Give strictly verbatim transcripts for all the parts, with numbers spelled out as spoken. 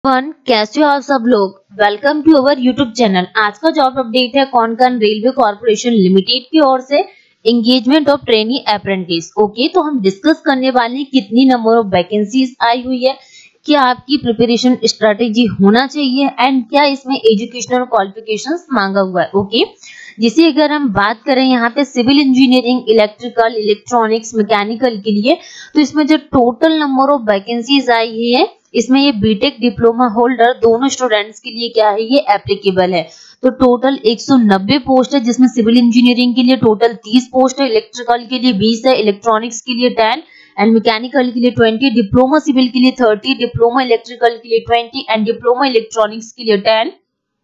One कैसे हो आप सब लोग। Welcome to our YouTube channel. आज का जॉब अपडेट है कोंकण रेलवे कॉर्पोरेशन लिमिटेड की ओर से engagement of trainee apprentice. Okay, तो हम डिस्कस करने वाले हैं कितनी नंबर ऑफ वैकेंसीज आई हुई है, क्या आपकी प्रिपरेशन स्ट्रेटेजी होना चाहिए एंड क्या इसमें एजुकेशनल क्वालिफिकेशंस मांगा हुआ है। ओके, जिसे अगर हम बात करें यहाँ पे civil engineering, electrical, electronics, mechanical के लिए, तो इसमें जो टोटल नंबर ऑफ वैकेंसीज आई है इसमें ये बीटेक डिप्लोमा होल्डर दोनों स्टूडेंट्स के लिए क्या है, ये एप्लीकेबल है। तो टोटल एक सौ नब्बे पोस्ट है, जिसमें सिविल इंजीनियरिंग के लिए टोटल तीस पोस्ट है, इलेक्ट्रिकल के लिए बीस है, इलेक्ट्रॉनिक्स के लिए दस एंड मैकेनिकल के लिए बीस, डिप्लोमा सिविल के लिए तीस, डिप्लोमा इलेक्ट्रिकल के लिए बीस एंड डिप्लोमा इलेक्ट्रॉनिक्स के लिए दस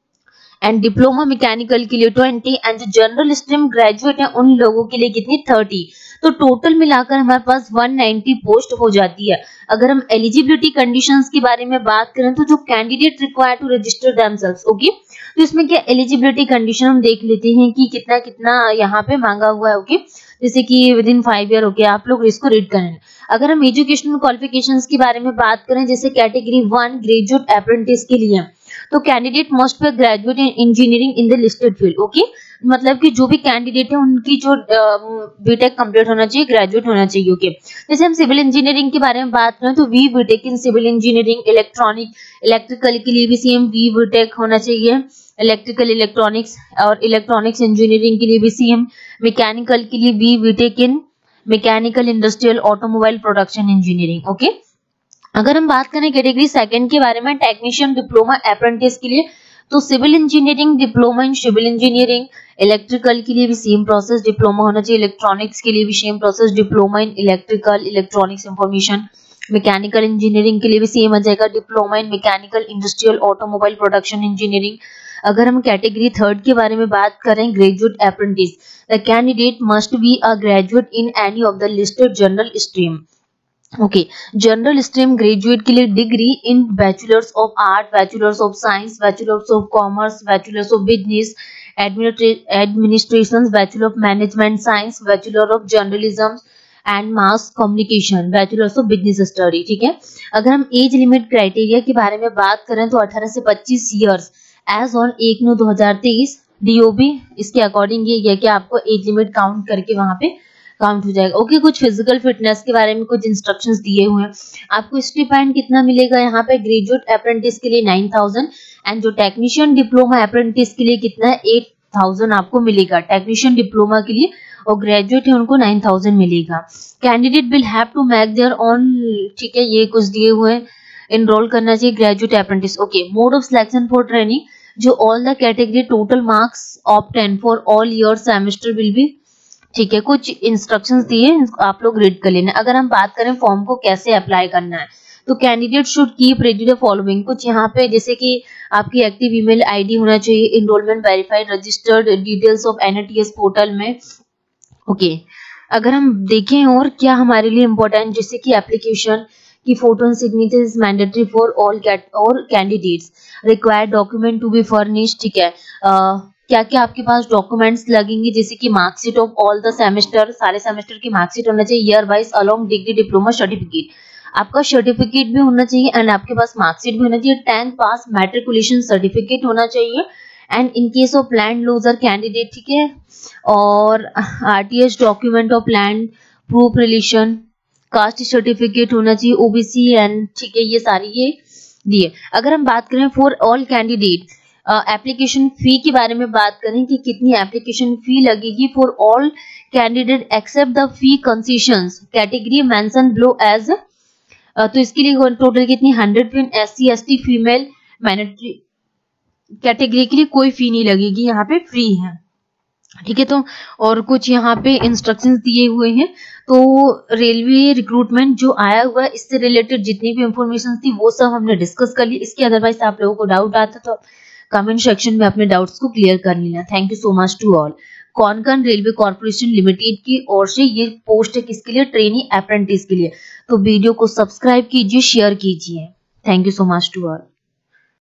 एंड डिप्लोमा मैकेनिकल के लिए बीस एंड जो जनरल स्ट्रीम ग्रेजुएट है उन लोगों के लिए कितनी तीस। तो टोटल मिलाकर हमारे पास एक सौ नब्बे पोस्ट हो जाती है। अगर हम एलिजिबिलिटी कंडीशंस के बारे में बात करें तो जो candidate required to register themselves, okay, तो इसमें क्या एलिजिबिलिटी कंडीशन हम देख लेते हैं कि कितना कितना यहाँ पे मांगा हुआ है। ओके, जैसे कि with in five year. Okay, आप लोग इसको रीड करें। अगर हम एजुकेशनल क्वालिफिकेशंस के बारे में बात करें, जैसे कैटेगरी वन ग्रेजुएट अप्रेंटिस के लिए, तो candidate must be graduate in engineering in the listed field. Okay, मतलब कि जो भी कैंडिडेट है उनकी जो बीटेक कंप्लीट होना चाहिए, ग्रेजुएट होना चाहिए। ओके, जैसे हम सिविल इंजीनियरिंग के बारे में बात करें तो B BTech in civil engineering, electronic electrical के लिए भी सेम वी बीटेक होना चाहिए, इलेक्ट्रिकल इलेक्ट्रॉनिक्स और इलेक्ट्रॉनिक्स इंजीनियरिंग के लिए भी सेम, मैकेनिकल के लिए B BTech in mechanical industrial automobile production engineering. Okay, अगर हम बात करें कैटेगरी सेकंड के बारे में, टेक्नीशियन डिप्लोमा अप्रेंटिस के लिए, तो civil engineering diploma in civil engineering, electrical के लिए भी सेम प्रोसेस डिप्लोमा होना चाहिए, इलेक्ट्रॉनिक्स के लिए भी same process diploma in electrical electronics information, mechanical engineering के लिए भी सेम आ जाएगा diploma in mechanical industrial automobile production engineering. अगर हम कैटेगरी थर्ड के बारे में बात करें, graduate apprentice, the candidate must be a graduate in any of the listed general stream. Okay, general stream graduate के लिए degree in bachelors of art, bachelors of science, bachelors of commerce, bachelors of business administration, bachelor of management science, bachelor of journalism and mass communication, bachelors of business study. ठीक है, अगर हम age limit criteria के बारे में बात करें तो अठारह से पच्चीस ईयर्स एज ऑन एक नौ दो हजार तेईस डीओबी, इसके अकॉर्डिंग ये कि आपको एज लिमिट काउंट करके वहां पे काउंट हो जाएगा। ओके, कुछ फिजिकल फिटनेस के बारे में कुछ इंस्ट्रक्शंस दिए हुए हैं। आपको स्टिपेंड कितना मिलेगा यहाँ पे, ग्रेजुएट अप्रेंटिस के लिए नाइन थाउजेंड एंड जो टेक्नीशियन डिप्लोमा अप्रेंटिस के लिए कितना है, एट थाउजेंड आपको मिलेगा टेक्नीशियन डिप्लोमा के लिए, और ग्रेजुएट है उनको नाइन थाउजेंड मिलेगा। Candidate will have to make their on, ठीक है, ये कुछ दिए हुए हैं, एनरोल करना चाहिए graduate apprentice. Okay, mode of selection for training, जो all the category total marks of ten for all year semester will be, ठीक है, कुछ इंस्ट्रक्शंस दिए आप लोग रीड कर लेना। अगर हम बात करें फॉर्म को कैसे अप्लाई करना है, तो candidate should keep ready the following, कुछ यहाँ पे जैसे कि आपकी एक्टिव ईमेल आईडी होना चाहिए, enrolment verified registered details of NTS portal में। ओके, अगर हम देखें और क्या हमारे लिए इम्पोर्टेंट, जैसे कि एप्लीकेशन की photo and signature is mandatory for all और candidates, required document to be furnished. ठीक है, uh, क्या क्या आपके पास डॉक्यूमेंट्स लगेंगे, जैसे कि marksheet of all the semester, सारे सेमेस्टर की मार्कशीट होना चाहिए, year wise along degree diploma certificate, आपका सर्टिफिकेट भी होना चाहिए एंड आपके पास मार्कशीट भी होना चाहिए, टेंथ पास मैट्रिकुलेशन सर्टिफिकेट होना चाहिए and in case of land loser candidate, ठीक है, और RTS document of land proof relation, caste certificate होना चाहिए, ओबीसी एंड, ठीक है, ये सारी ये दिए। अगर हम बात करें for all candidate application fee के बारे में बात करें कि कितनी एप्लीकेशन फी लगेगी for all candidate except the fee concessions category mention below as, तो इसके लिए टोटल कितनी hundred fee, SC ST female mandatory category के लिए कोई फी नहीं लगेगी, यहाँ पे फ्री है। ठीक है, तो और कुछ यहाँ पे इंस्ट्रक्शंस दिए हुए हैं। तो रेलवे रिक्रूटमेंट जो आया हुआ है इससे रिलेटेड जितनी भी इंफॉर्मेशन थी वो सब हमने डिस्कस कर ली। इसके अदरवाइज आप लोगों को डाउट आता तो कमेंट सेक्शन में अपने डाउट्स को क्लियर कर लेना। Thank you so much to all. Konkan Railway Corporation Limited की ओर से ये पोस्ट है किसके लिए, ट्रेनी अप्रेंटिस के लिए। तो वीडियो को सब्सक्राइब कीजिए, शेयर कीजिए। Thank you so much to all.